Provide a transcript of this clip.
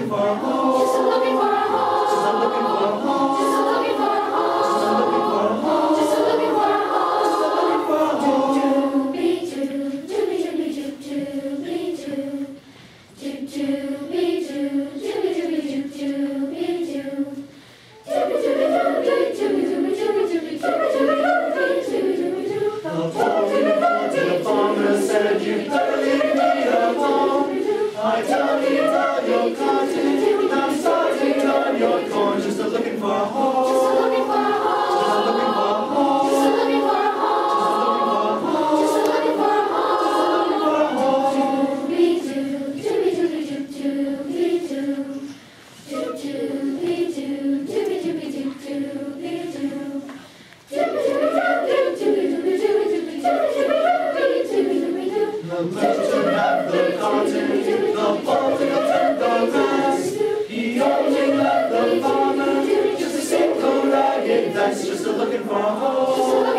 for a home. Just a looking for a home. Just a looking for a home. Just a looking for a home. Just a looking for a home. Just a looking for a home. Just a looking for a home. The farmer said, "You better leave me alone. I don't need all your cotton. I'm starting on your corn. Just a looking for a home. Just a looking for a home. Just a looking for a home. Just a looking for a home. Just a looking for a home. Just a looking for a home. The merchant had the cotton, the political turned the grass. He only left the farmer just a single ragged that's just a looking for a home.